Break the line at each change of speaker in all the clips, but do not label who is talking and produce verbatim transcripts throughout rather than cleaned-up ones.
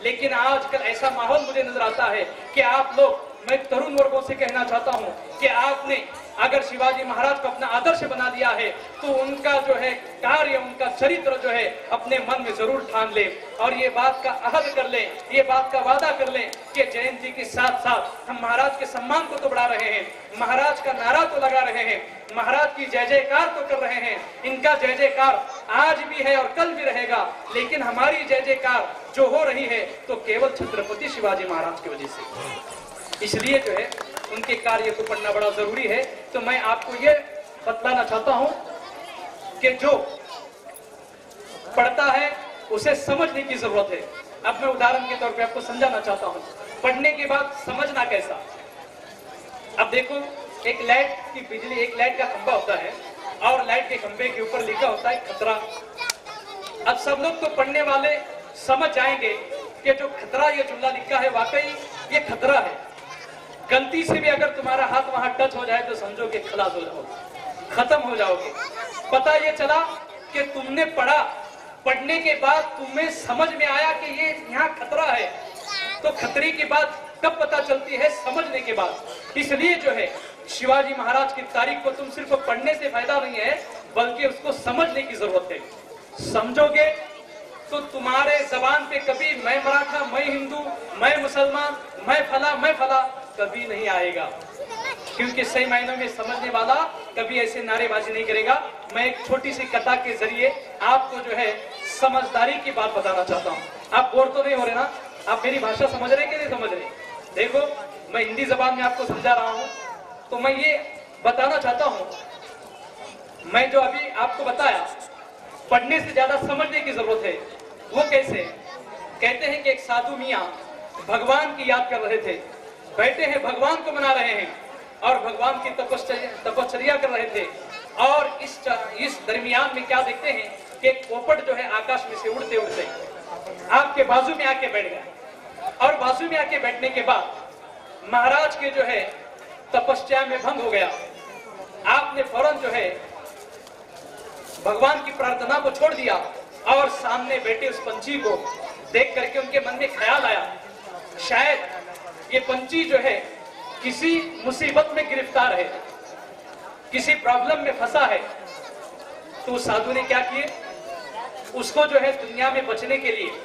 लेकिन आजकल ऐसा माहौल मुझे नजर आता है कि आप लोग, मैं तरुण वर्गों से कहना चाहता हूं कि आपने अगर शिवाजी महाराज को अपना आदर्श बना दिया है तो उनका जो है कार्य, उनका चरित्र जो है अपने मन में जरूर ठान ले और ये बात का अहद कर ले, ये बात का वादा कर ले कि जयंती के साथ साथ हम महाराज के सम्मान को तो बढ़ा रहे हैं, महाराज का नारा तो लगा रहे हैं, महाराज की जय जयकार तो कर रहे हैं। इनका जय जयकार आज भी है और कल भी रहेगा, लेकिन हमारी जय जयकार जो हो रही है तो केवल छत्रपति शिवाजी महाराज की वजह से। इसलिए जो है उनके कार्य को पढ़ना बड़ा जरूरी है। तो मैं आपको ये बतलाना चाहता हूं कि जो पढ़ता है उसे समझने की जरूरत है। अब मैं उदाहरण के तौर पे आपको समझाना चाहता हूं, पढ़ने के बाद समझना कैसा। अब देखो, एक लाइट की बिजली, एक लाइट का खंभा होता है और लाइट के खंभे के ऊपर लिखा होता है खतरा। अब सब लोग तो पढ़ने वाले समझ जाएंगे कि जो खतरा ये जुमला लिखा है वाकई ये खतरा है। गलती से भी अगर तुम्हारा हाथ वहां टच हो जाए तो समझो कि खलास हो जाओगे, खत्म हो जाओगे। पता ये चला कि तुमने पढ़ा, पढ़ने के बाद तुम्हें समझ में आया कि ये यहाँ खतरा है। तो खतरे की बात कब पता चलती है? समझने के बाद। इसलिए जो है शिवाजी महाराज की तारीख को तुम सिर्फ पढ़ने से फायदा नहीं है, बल्कि उसको समझने की जरूरत है। समझोगे तो तुम्हारे जबान पे कभी मैं मराठा, मैं हिंदू, मैं मुसलमान, मैं फला, मैं फला कभी नहीं आएगा, क्योंकि सही मायनों में समझने वाला कभी ऐसे नारेबाजी नहीं करेगा। मैं एक छोटी सी कथा के जरिए आपको जो है समझदारी की बात बताना चाहता हूँ। आप बोर तो नहीं हो रहे ना? आप मेरी भाषा समझ रहे कि नहीं समझ रहे? देखो, मैं हिंदी जबान में आपको समझा रहा हूँ, तो मैं ये बताना चाहता हूँ, मैं जो अभी आपको बताया पढ़ने से ज्यादा समझने की जरूरत है। वो कैसे? कहते हैं कि एक साधु मियाँ भगवान की याद कर रहे थे, बैठे हैं भगवान को मना रहे हैं और भगवान की तपश्चर्या तपश्चर्या कर रहे थे। और इस इस दरमियान में क्या देखते हैं कि एक पोपट जो है आकाश में से उड़ते उड़ते आपके बाजू में आके बैठ गया। और बाजू में आके बैठने के बाद महाराज के जो है तपस्या में भंग हो गया। आपने फौरन जो है भगवान की प्रार्थना को छोड़ दिया और सामने बैठे उस पंछी को देख करके उनके मन में ख्याल आया, शायद ये पंछी जो है किसी मुसीबत में गिरफ्तार है, किसी प्रॉब्लम में फंसा है। तो उस साधु ने क्या किए, उसको जो है दुनिया में बचने के लिए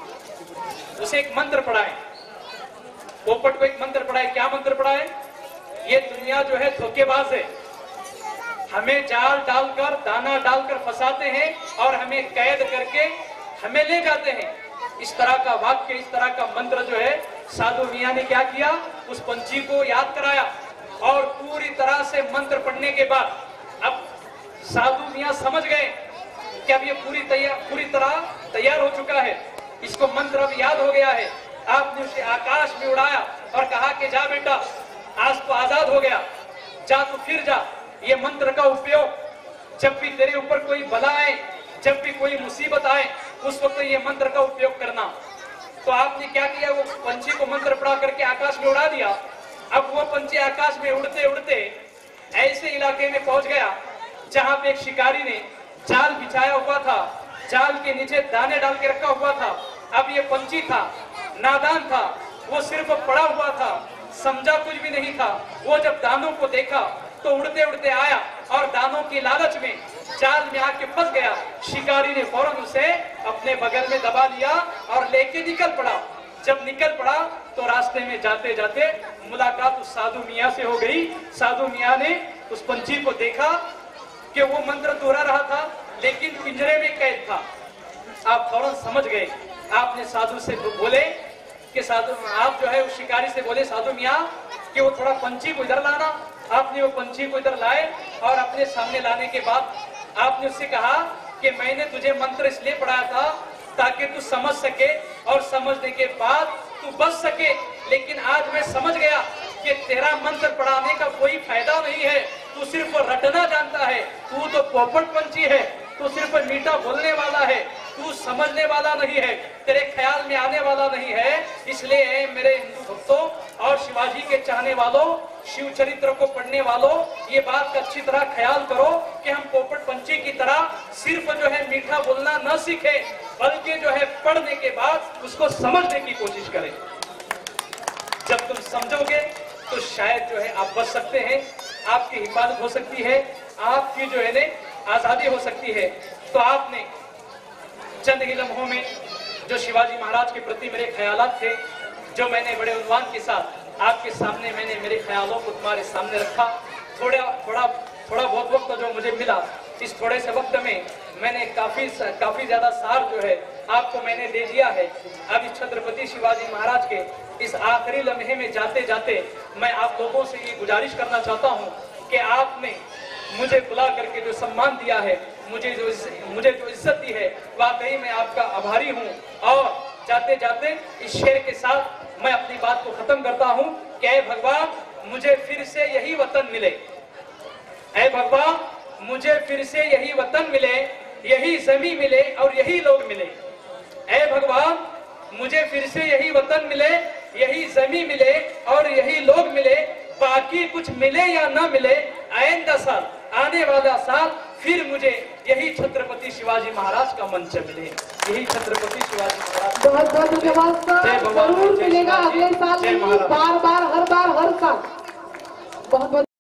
उसे एक मंत्र पढ़ाए, पोपट को एक मंत्र पढ़ाए। क्या मंत्र पढ़ाए? ये दुनिया जो है धोखेबाज है, हमें जाल डालकर, दाना डालकर फंसाते हैं और हमें कैद करके हमें ले जाते हैं। इस तरह का वाक्य, इस तरह का मंत्र जो है साधु मियाँ ने क्या किया, उस पंछी को याद कराया। और पूरी तरह से मंत्र पढ़ने के बाद अब साधु मियाँ समझ गए कि अब ये पूरी तैयार पूरी तरह तैयार हो चुका है, इसको मंत्र अब याद हो गया है। आपने उसे आकाश में उड़ाया और कहा कि जा बेटा, आज तो आजाद हो गया, जा तू फिर जा। ये मंत्र का उपयोग जब भी तेरे ऊपर कोई बला आए, जब भी कोई मुसीबत आए, उस वक्त ये मंत्र का उपयोग करना। तो आपने क्या किया, वो पंछी को मंत्र पढ़ा करके आकाश में उड़ा दिया। अब वो पंछी आकाश में उड़ते उड़ते ऐसे इलाके में पहुंच गया जहां पे एक शिकारी ने जाल बिछाया हुआ था, जाल के नीचे दाने डाल के रखा हुआ था। अब ये पंछी था, नादान था, वो सिर्फ पड़ा हुआ था, समझा कुछ भी नहीं था। वो जब दानों को देखा तो उड़ते उड़ते आया और दानों की लालच में जाल में आके फंस गया। शिकारी ने फौरन उसे अपने बगल में दबा लिया और लेके निकल पड़ा। जब निकल पड़ा तो रास्ते में जाते जाते मुलाकात उस साधु मियाँ से हो गई। साधु मियाँ ने उस पंछी को देखा कि वो मंत्र दोहरा रहा था लेकिन पिंजरे में कैद था। आप फौरन समझ गए। आपने साधु से बोले कि साधु, आप जो है उस शिकारी से बोले, साधु मियाँ कि वो थोड़ा पंछी को इधर लाना। आपने वो पंछी को इधर लाए और अपने सामने लाने के बाद आपने उससे कहा कि मैंने तुझे मंत्र इसलिए पढ़ाया था ताकि तू समझ सके और समझने के बाद तू बच सके। लेकिन आज मैं समझ गया कि तेरा मंत्र पढ़ाने का कोई फायदा नहीं है, तू सिर्फ रटना जानता है, तू तो पोपट पंछी है, तू सिर्फ मीठा बोलने वाला है। तू समझने वाला नहीं है, तेरे ख्याल में आने वाला नहीं है। इसलिए मेरे हिंदू भक्तों और शिवाजी के चाहने वालों, शिव चरित्र को पढ़ने वालों, ये बात का अच्छी तरह ख्याल करो कि हम पोपट पंछी की तरह सिर्फ जो है मीठा बोलना न सीखे, बल्कि जो है पढ़ने के बाद उसको समझने की कोशिश करें। जब तुम समझोगे तो शायद जो है आप बच सकते हैं, आपकी हिफाजत हो सकती है, आपकी जो है ना आजादी हो सकती है। तो आपने चंद ही लम्हों में जो शिवाजी महाराज के प्रति मेरे ख्यालात थे, जो मैंने बड़े उन्वान के साथ आपके सामने मैंने मेरे ख्यालों को तुम्हारे सामने रखा। थोड़ा थोड़ा थोड़ा बहुत वक्त जो मुझे मिला, इस थोड़े से वक्त में मैंने काफी काफी ज्यादा सार जो है आपको मैंने दे दिया है। अब इस छत्रपति शिवाजी महाराज के इस आखिरी लम्हे में जाते जाते मैं आप लोगों से ये गुजारिश करना चाहता हूँ कि आपने मुझे बुला करके जो सम्मान दिया है, मुझे जो मुझे जो इज्जत दी है, वाकई मैं आपका आभारी हूँ। और जाते जाते इस शेर के साथ मैं अपनी बात को खत्म करता हूँ कि ऐ भगवान मुझे फिर से यही वतन मिले, ऐ भगवान मुझे फिर से यही वतन मिले, यही जमीन मिले और यही लोग मिले। ऐ भगवान मुझे फिर से यही वतन मिले, यही जमीन मिले और यही लोग मिले। बाकी कुछ मिले या ना मिले, आइंदा साल आने वाला साल फिर मुझे यही छत्रपति शिवाजी महाराज का मंच मिले, यही छत्रपति शिवाजी महाराज।
बहुत बहुत धन्यवाद सर, जरूर मिलेगा अगले साल, बार बार हर बार हर साल। बहुत बहुत